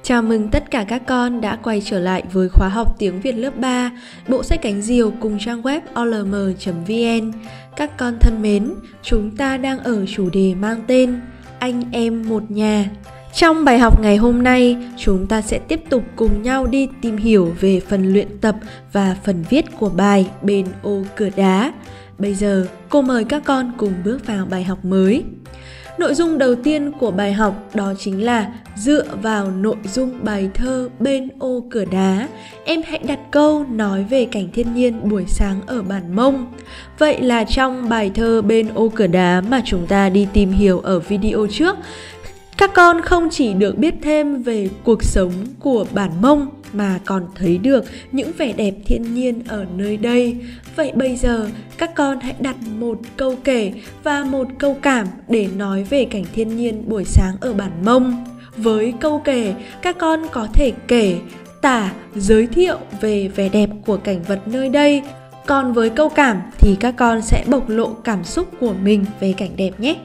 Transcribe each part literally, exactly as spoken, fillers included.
Chào mừng tất cả các con đã quay trở lại với khóa học tiếng Việt lớp ba, bộ sách cánh diều cùng trang web o l m chấm v n. Các con thân mến, chúng ta đang ở chủ đề mang tên Anh em một nhà. Trong bài học ngày hôm nay, chúng ta sẽ tiếp tục cùng nhau đi tìm hiểu về phần luyện tập và phần viết của bài Bên ô cửa đá. Bây giờ, cô mời các con cùng bước vào bài học mới. Nội dung đầu tiên của bài học đó chính là dựa vào nội dung bài thơ Bên ô cửa đá, em hãy đặt câu nói về cảnh thiên nhiên buổi sáng ở Bản Mông. Vậy là trong bài thơ Bên ô cửa đá mà chúng ta đi tìm hiểu ở video trước, các con không chỉ được biết thêm về cuộc sống của Bản Mông mà còn thấy được những vẻ đẹp thiên nhiên ở nơi đây. Vậy bây giờ các con hãy đặt một câu kể và một câu cảm để nói về cảnh thiên nhiên buổi sáng ở Bản Mông. Với câu kể, các con có thể kể, tả, giới thiệu về vẻ đẹp của cảnh vật nơi đây. Còn với câu cảm thì các con sẽ bộc lộ cảm xúc của mình về cảnh đẹp nhé.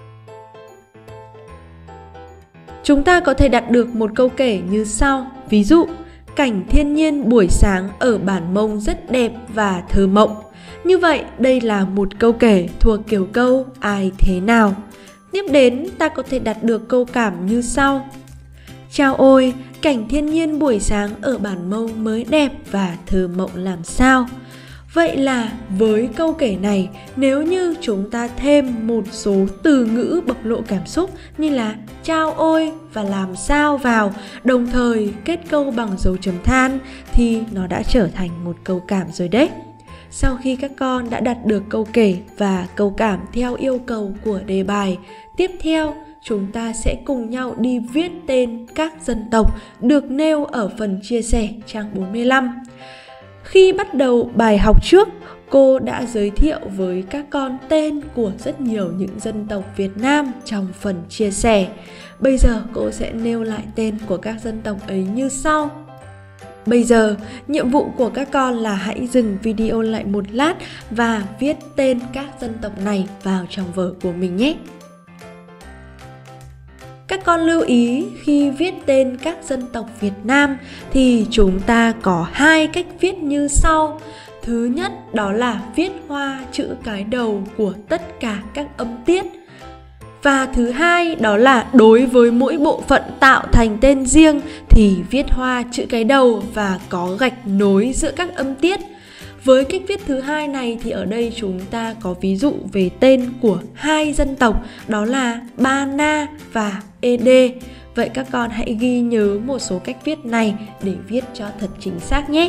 Chúng ta có thể đặt được một câu kể như sau. Ví dụ, cảnh thiên nhiên buổi sáng ở Bản Mông rất đẹp và thơ mộng. Như vậy, đây là một câu kể thuộc kiểu câu ai thế nào. Tiếp đến, ta có thể đặt được câu cảm như sau. Chao ôi, cảnh thiên nhiên buổi sáng ở Bản Mông mới đẹp và thơ mộng làm sao. Vậy là với câu kể này, nếu như chúng ta thêm một số từ ngữ bộc lộ cảm xúc như là chao ôi và làm sao vào, đồng thời kết câu bằng dấu chấm than thì nó đã trở thành một câu cảm rồi đấy. Sau khi các con đã đặt được câu kể và câu cảm theo yêu cầu của đề bài, tiếp theo chúng ta sẽ cùng nhau đi viết tên các dân tộc được nêu ở phần chia sẻ trang bốn mươi lăm. Khi bắt đầu bài học trước, cô đã giới thiệu với các con tên của rất nhiều những dân tộc Việt Nam trong phần chia sẻ. Bây giờ cô sẽ nêu lại tên của các dân tộc ấy như sau. Bây giờ, nhiệm vụ của các con là hãy dừng video lại một lát và viết tên các dân tộc này vào trong vở của mình nhé. Các con lưu ý khi viết tên các dân tộc Việt Nam thì chúng ta có hai cách viết như sau. Thứ nhất đó là viết hoa chữ cái đầu của tất cả các âm tiết. Và thứ hai đó là đối với mỗi bộ phận tạo thành tên riêng thì viết hoa chữ cái đầu và có gạch nối giữa các âm tiết. Với cách viết thứ hai này thì ở đây chúng ta có ví dụ về tên của hai dân tộc đó là Ba Na và Ê Đê. Vậy các con hãy ghi nhớ một số cách viết này để viết cho thật chính xác nhé.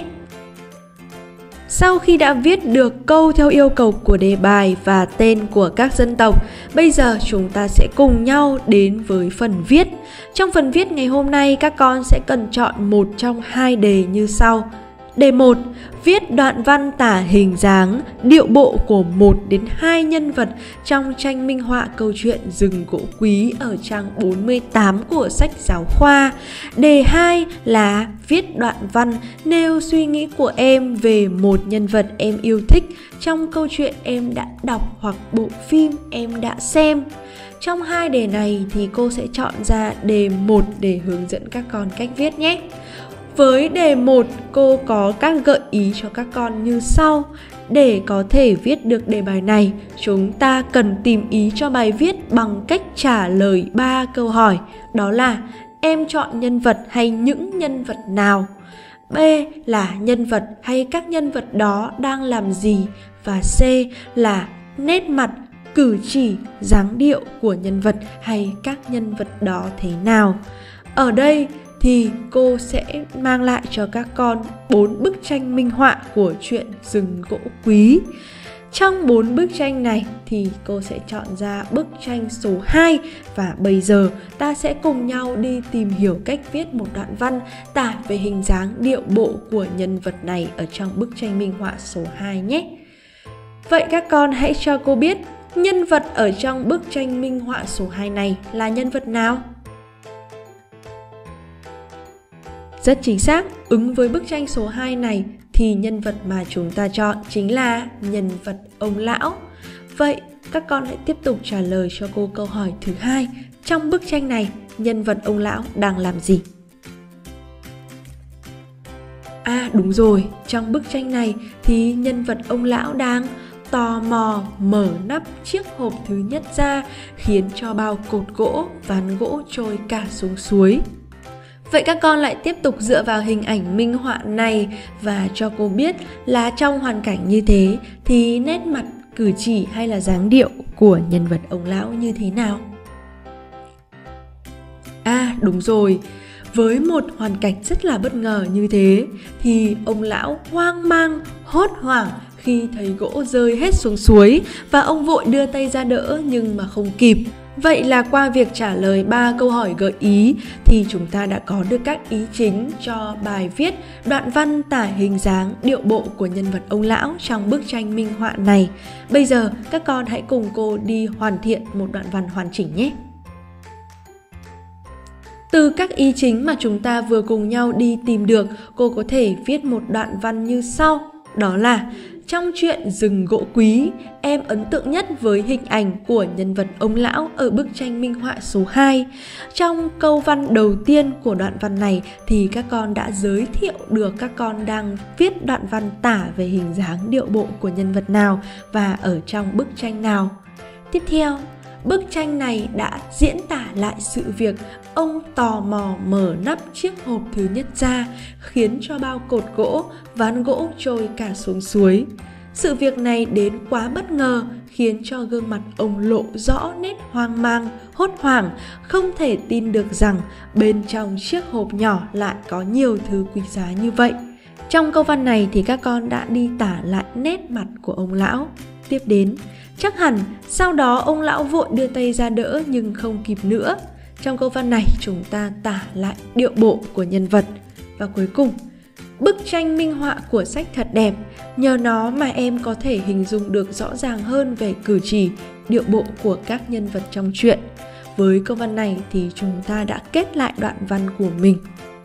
Sau khi đã viết được câu theo yêu cầu của đề bài và tên của các dân tộc, bây giờ chúng ta sẽ cùng nhau đến với phần viết. Trong phần viết ngày hôm nay các con sẽ cần chọn một trong hai đề như sau. Đề một, viết đoạn văn tả hình dáng, điệu bộ của một đến hai nhân vật trong tranh minh họa câu chuyện Rừng Gỗ Quý ở trang bốn mươi tám của sách giáo khoa. Đề hai là viết đoạn văn nêu suy nghĩ của em về một nhân vật em yêu thích trong câu chuyện em đã đọc hoặc bộ phim em đã xem. Trong hai đề này thì cô sẽ chọn ra đề một để hướng dẫn các con cách viết nhé. Với đề một, cô có các gợi ý cho các con như sau. Để có thể viết được đề bài này, chúng ta cần tìm ý cho bài viết bằng cách trả lời ba câu hỏi. Đó là em chọn nhân vật hay những nhân vật nào? B là nhân vật hay các nhân vật đó đang làm gì? Và C là nét mặt, cử chỉ, dáng điệu của nhân vật hay các nhân vật đó thế nào? Ở đây thì cô sẽ mang lại cho các con bốn bức tranh minh họa của truyện Rừng Gỗ Quý. Trong bốn bức tranh này thì cô sẽ chọn ra bức tranh số hai và bây giờ ta sẽ cùng nhau đi tìm hiểu cách viết một đoạn văn tả về hình dáng điệu bộ của nhân vật này ở trong bức tranh minh họa số hai nhé. Vậy các con hãy cho cô biết nhân vật ở trong bức tranh minh họa số hai này là nhân vật nào? Rất chính xác, ứng với bức tranh số hai này thì nhân vật mà chúng ta chọn chính là nhân vật ông lão. Vậy các con hãy tiếp tục trả lời cho cô câu hỏi thứ hai. Trong bức tranh này, nhân vật ông lão đang làm gì? đúng rồi, trong bức tranh này thì nhân vật ông lão đang tò mò mở nắp chiếc hộp thứ nhất ra, khiến cho bao cột gỗ, ván gỗ trôi cả xuống suối. Vậy các con lại tiếp tục dựa vào hình ảnh minh họa này và cho cô biết là trong hoàn cảnh như thế thì nét mặt, cử chỉ hay là dáng điệu của nhân vật ông lão như thế nào? À đúng rồi, với một hoàn cảnh rất là bất ngờ như thế thì ông lão hoang mang, hốt hoảng khi thấy gỗ rơi hết xuống suối và ông vội đưa tay ra đỡ nhưng mà không kịp. Vậy là qua việc trả lời ba câu hỏi gợi ý thì chúng ta đã có được các ý chính cho bài viết đoạn văn tả hình dáng, điệu bộ của nhân vật ông lão trong bức tranh minh họa này. Bây giờ các con hãy cùng cô đi hoàn thiện một đoạn văn hoàn chỉnh nhé. Từ các ý chính mà chúng ta vừa cùng nhau đi tìm được, cô có thể viết một đoạn văn như sau. Đó là: trong truyện Rừng Gỗ Quý, em ấn tượng nhất với hình ảnh của nhân vật ông lão ở bức tranh minh họa số hai. Trong câu văn đầu tiên của đoạn văn này thì các con đã giới thiệu được các con đang viết đoạn văn tả về hình dáng, điệu bộ của nhân vật nào và ở trong bức tranh nào. Tiếp theo, bức tranh này đã diễn tả lại sự việc ông tò mò mở nắp chiếc hộp thứ nhất ra, khiến cho bao cột gỗ, ván gỗ trôi cả xuống suối. Sự việc này đến quá bất ngờ, khiến cho gương mặt ông lộ rõ nét hoang mang, hốt hoảng, không thể tin được rằng bên trong chiếc hộp nhỏ lại có nhiều thứ quý giá như vậy. Trong câu văn này thì các con đã đi tả lại nét mặt của ông lão. Tiếp đến, chắc hẳn sau đó ông lão vội đưa tay ra đỡ nhưng không kịp nữa. Trong câu văn này chúng ta tả lại điệu bộ của nhân vật. Và cuối cùng, bức tranh minh họa của sách thật đẹp, nhờ nó mà em có thể hình dung được rõ ràng hơn về cử chỉ, điệu bộ của các nhân vật trong truyện. Với câu văn này thì chúng ta đã kết lại đoạn văn của mình.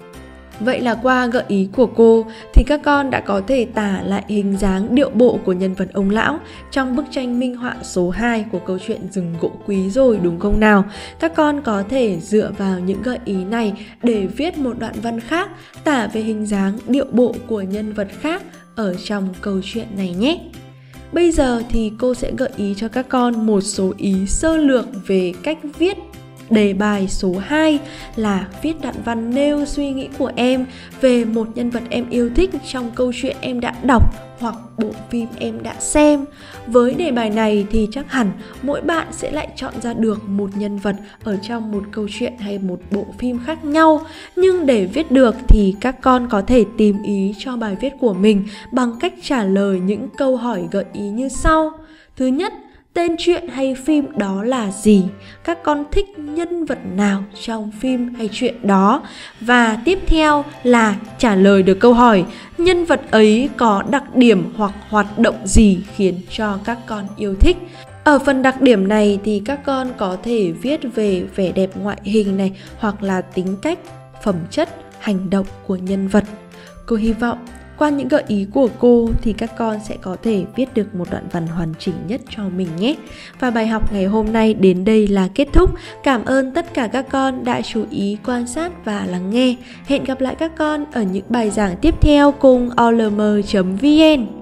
Vậy là qua gợi ý của cô thì các con đã có thể tả lại hình dáng, điệu bộ của nhân vật ông lão trong bức tranh minh họa số hai của câu chuyện Rừng Gỗ Quý rồi, đúng không nào? Các con có thể dựa vào những gợi ý này để viết một đoạn văn khác tả về hình dáng, điệu bộ của nhân vật khác ở trong câu chuyện này nhé. Bây giờ thì cô sẽ gợi ý cho các con một số ý sơ lược về cách viết đề bài số hai là viết đoạn văn nêu suy nghĩ của em về một nhân vật em yêu thích trong câu chuyện em đã đọc hoặc bộ phim em đã xem. Với đề bài này thì chắc hẳn mỗi bạn sẽ lại chọn ra được một nhân vật ở trong một câu chuyện hay một bộ phim khác nhau. Nhưng để viết được thì các con có thể tìm ý cho bài viết của mình bằng cách trả lời những câu hỏi gợi ý như sau. Thứ nhất, tên truyện hay phim đó là gì? Các con thích nhân vật nào trong phim hay truyện đó? Và tiếp theo là trả lời được câu hỏi nhân vật ấy có đặc điểm hoặc hoạt động gì khiến cho các con yêu thích. Ở phần đặc điểm này thì các con có thể viết về vẻ đẹp ngoại hình này, hoặc là tính cách, phẩm chất, hành động của nhân vật. Cô hy vọng qua những gợi ý của cô thì các con sẽ có thể viết được một đoạn văn hoàn chỉnh nhất cho mình nhé. Và bài học ngày hôm nay đến đây là kết thúc. Cảm ơn tất cả các con đã chú ý quan sát và lắng nghe. Hẹn gặp lại các con ở những bài giảng tiếp theo cùng o l m chấm v n.